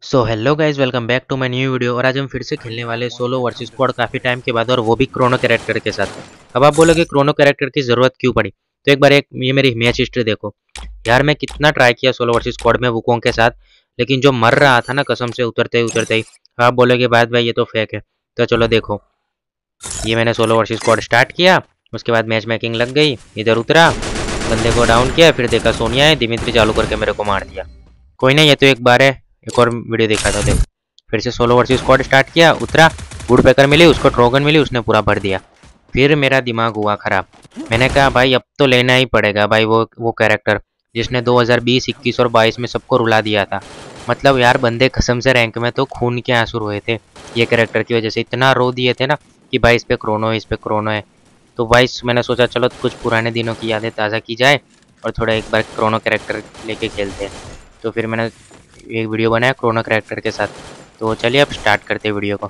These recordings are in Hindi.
So hello guys, welcome back to my new video. और आज हम फिर से खेलने वाले सोलो वर्सेस स्क्वाड काफ़ी टाइम के बाद, और वो भी क्रोनो कैरेक्टर के साथ। अब आप बोलोगे क्रोनो कैरेक्टर की ज़रूरत क्यों पड़ी, तो एक बार ये मेरी मैच हिस्ट्री देखो यार। मैं कितना ट्राई किया सोलो वर्सेस स्क्वाड में वुकोंग के साथ, लेकिन जो मर रहा था ना कसम से उतरते ही उतरते ही। आप बोलोगे बाद भाई ये तो फेक है, तो चलो देखो। ये मैंने सोलो वर्सेस स्क्वाड स्टार्ट किया, उसके बाद मैच मेकिंग लग गई, इधर उतरा, बंदे को डाउन किया, फिर देखा सोनिया है, दिमित्री चालू करके मेरे को मार दिया। कोई नहीं, ये तो एक बार है, एक और वीडियो देखा था देखो। फिर से सोलो वर्सेस स्क्वाड स्टार्ट किया, उतरा, वुड पैकर मिली, उसको ट्रोगन मिली, उसने पूरा भर दिया। फिर मेरा दिमाग हुआ खराब। मैंने कहा भाई अब तो लेना ही पड़ेगा भाई, वो कैरेक्टर जिसने 2020, 21 और 22 में सबको रुला दिया था। मतलब यार बंदे कसम से रैंक में तो खून के आंसू रोए थे, ये कैरेक्टर की वजह से इतना रो दिए थे ना कि भाई इस पे क्रोनो है, इस पे क्रोनो है। तो भाई मैंने सोचा चलो कुछ पुराने दिनों की यादें ताज़ा की जाए और थोड़ा एक बार क्रोनो कैरेक्टर लेके खेलते हैं। तो फिर मैंने एक वीडियो बनाया क्रोनो कैरेक्टर के साथ। तो चलिए अब स्टार्ट करते हैं वीडियो को।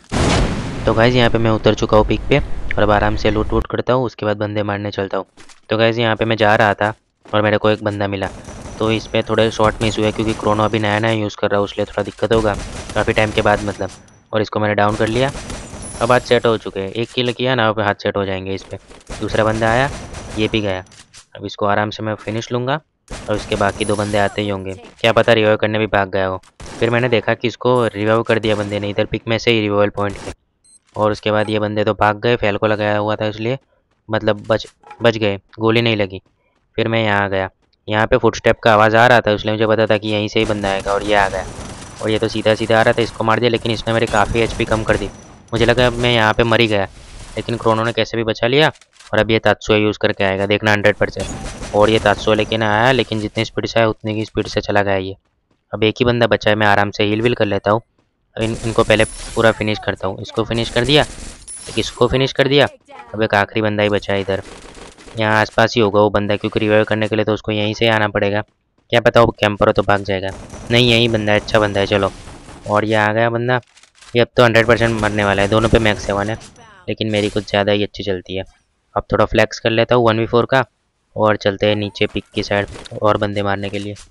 तो गाइज़ यहाँ पे मैं उतर चुका हूँ पीक पे, और अब आराम से लूट वूट करता हूँ, उसके बाद बंदे मारने चलता हूँ। तो गाइज़ यहाँ पे मैं जा रहा था और मेरे को एक बंदा मिला। तो इस पर थोड़े शॉर्ट मिस हुए क्योंकि क्रोनो अभी नया नया यूज़ कर रहा हूँ, इसलिए थोड़ा दिक्कत होगा काफ़ी टाइम के बाद मतलब। और इसको मैंने डाउन कर लिया। अब हाथ सेट हो चुके हैं, एक किल किया ना, अब हाथ सेट हो जाएंगे इस पर। दूसरा बंदा आया, ये भी गया। अब इसको आराम से मैं फिनिश लूँगा, और उसके बाकी दो बंदे आते ही होंगे, क्या पता रिवाइव करने भी भाग गया हो। फिर मैंने देखा कि इसको रिवाइव कर दिया बंदे ने इधर पिक में से ही रिवाइवल पॉइंट पे। और उसके बाद ये बंदे तो भाग गए, फैल को लगाया हुआ था इसलिए, मतलब बच गए, गोली नहीं लगी। फिर मैं यहाँ आ गया, यहाँ पे फुटस्टेप का आवाज़ आ रहा था, इसलिए मुझे पता था कि यहीं से ही बंदा आएगा, और ये आ गया। और ये तो सीधा सीधा आ रहा था, इसको मार दिया, लेकिन इसने मेरी काफ़ी एचपी कम कर दी। मुझे लगा अब मैं यहाँ पे मर ही गया, लेकिन क्रोनो ने कैसे भी बचा लिया। और अब ये तात्सुओ यूज़ करके आएगा देखना 100%। और ये तात्सुओ लेकिन आया, लेकिन जितनी स्पीड से आया उतनी की स्पीड से चला गया ये। अब एक ही बंदा बचा है, मैं आराम से हील विल कर लेता हूँ। इनको पहले पूरा फिनिश करता हूँ। इसको फिनिश कर दिया, एक इसको फिनिश कर दिया। अब एक आखिरी बंदा ही बचा है इधर, यहाँ आसपास ही होगा वो बंदा, क्योंकि रिवाइव करने के लिए तो उसको यहीं से आना पड़ेगा। क्या पता वो कैंपर हो तो भाग जाएगा। नहीं, यही बंदा है, अच्छा बंदा है, चलो। और ये आ गया बंदा। ये अब तो 100% मरने वाला है, दोनों पे मैक्स 7 है, लेकिन मेरी कुछ ज़्यादा ही अच्छी चलती है। अब थोड़ा फ्लैक्स कर लेता हूँ 1v4 का, और चलते हैं नीचे पिक की साइड और बंदे मारने के लिए।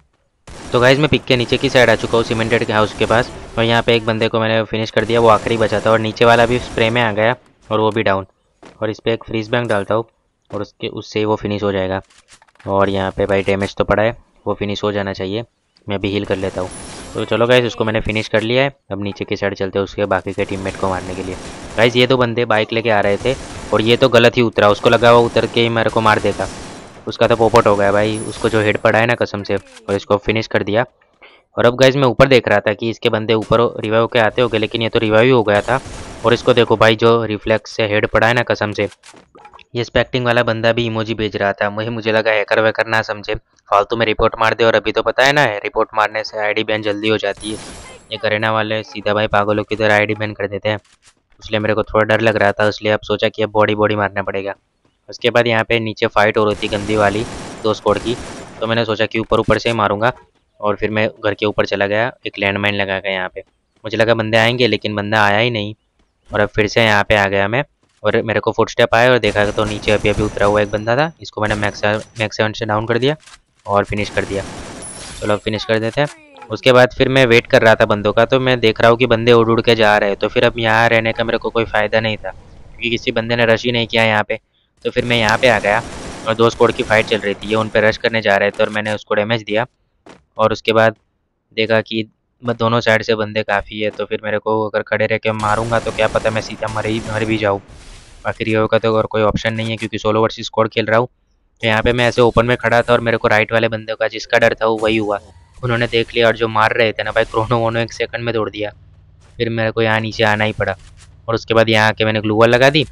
तो गाइज मैं पिक के नीचे की साइड आ चुका हूँ, सीमेंटेड के हाउस के पास। और यहाँ पे एक बंदे को मैंने फिनिश कर दिया, वो आखिरी बचा था, और नीचे वाला भी स्प्रे में आ गया, और वो भी डाउन। और इस पर एक फ्रीज बैंक डालता हूँ, और उससे वो फिनिश हो जाएगा। और यहाँ पे भाई डैमेज तो पड़ा है, वो फिनिश हो जाना चाहिए। मैं भी हील कर लेता हूँ। तो चलो गाइज उसको मैंने फिनिश कर लिया है। अब नीचे की साइड चलते हैं उसके बाकी के टीममेट को मारने के लिए। गाइज ये दो बंदे बाइक लेके आ रहे थे, और ये तो गलत ही उतरा, उसको लगा वो उतर के ही मेरे को मार देगा। उसका तो पोपट हो गया भाई, उसको जो हेड पड़ा है ना कसम से, और इसको फिनिश कर दिया। और अब गाइज मैं ऊपर देख रहा था कि इसके बंदे ऊपर रिवाइव के आते होंगे, लेकिन ये तो रिवाइव हो गया था। और इसको देखो भाई, जो रिफ्लेक्स से हेड पड़ा है ना कसम से। ये स्पेक्टिंग वाला बंदा भी इमोजी भेज रहा था, मुझे लगा हैकर वैकर ना समझे, फालतू में रिपोर्ट मार दे। और अभी तो पता है ना, रिपोर्ट मारने से आईडी बैन जल्दी हो जाती है। ये करेना वाले सीधा भाई पागलों की तरह आईडी बैन कर देते हैं, इसलिए मेरे को थोड़ा डर लग रहा था, इसलिए अब सोचा कि अब बॉडी बॉडी मारना पड़ेगा। उसके बाद यहाँ पे नीचे फाइट हो रही थी गंदी वाली, दो स्क्वाड की। तो मैंने सोचा कि ऊपर ऊपर से ही मारूंगा, और फिर मैं घर के ऊपर चला गया, एक लैंडमाइन लगा गया यहाँ पे। मुझे लगा बंदे आएंगे, लेकिन बंदा आया ही नहीं। और अब फिर से यहाँ पे आ गया मैं, और मेरे को फुटस्टेप आया, और देखा तो नीचे अभी अभी उतरा हुआ एक बंदा था, इसको मैंने मैक्स 7 से डाउन कर दिया और फिनिश कर दिया। चलो अब फिनिश कर देते हैं। उसके बाद फिर मैं वेट कर रहा था बंदों का, तो मैं देख रहा हूँ कि बंदे उड़ उड़ के जा रहे हैं। तो फिर अब यहाँ रहने का मेरे को कोई फ़ायदा नहीं था, क्योंकि किसी बंदे ने रश ही नहीं किया यहाँ पे। तो फिर मैं यहाँ पे आ गया, और दो स्क्वाड की फाइट चल रही थी, ये उन पर रश करने जा रहे थे, और मैंने उसको डैमेज दिया। और उसके बाद देखा कि दोनों साइड से बंदे काफ़ी है, तो फिर मेरे को अगर खड़े रह के मारूंगा तो क्या पता मैं सीधा मर भी जाऊँ। आखिर ये होगा तो और कोई ऑप्शन नहीं है, क्योंकि सोलो वर्सेस स्क्वाड खेल रहा हूँ। तो यहाँ पे मैं ऐसे ओपन में खड़ा था, और मेरे को राइट वाले बंदे का जिसका डर था वो वही हुआ। उन्होंने देख लिया, और जो मार रहे थे ना भाई, क्रोनो वोनो 1 सेकंड में तोड़ दिया। फिर मेरे को यहाँ नीचे आना ही पड़ा, और उसके बाद यहाँ आके मैंने ग्लूवल लगा दी,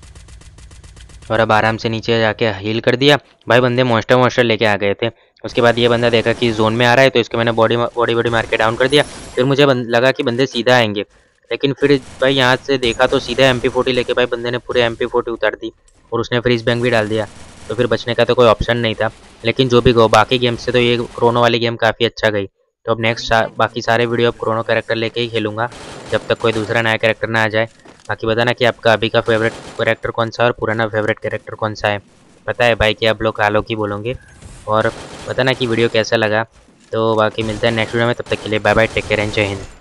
और अब आराम से नीचे जाके हील कर दिया। भाई बंदे मॉन्स्टर लेके आ गए थे। उसके बाद ये बंदा देखा कि जोन में आ रहा है, तो इसको मैंने बॉडी बॉडी मार के डाउन कर दिया। फिर मुझे लगा कि बंदे सीधा आएंगे, लेकिन फिर भाई यहाँ से देखा तो सीधा MP40 लेके भाई बंदे ने पूरे MP40 उतार दी, और उसने फ्रीज बैंक भी डाल दिया। तो फिर बचने का तो कोई ऑप्शन नहीं था। लेकिन जो भी गो बाकी गेम से तो ये क्रोनो वाली गेम काफ़ी अच्छा गई। तो अब नेक्स्ट बाकी सारे वीडियो अब क्रोनो कैरेक्टर लेके ही खेलूँगा, जब तक कोई दूसरा नया कैरेक्टर ना आ जाए। बाकी बताना कि आपका अभी का फेवरेट कैरेक्टर कौन सा है, और पुराना फेवरेट कैरेक्टर कौन सा है। पता है भाई कि आप लोग आलोक ही बोलोगे। और बताना कि वीडियो कैसा लगा। तो बाकी मिलते हैं नेक्स्ट वीडियो में, तब तक के लिए bye bye, take care and Jai Hind.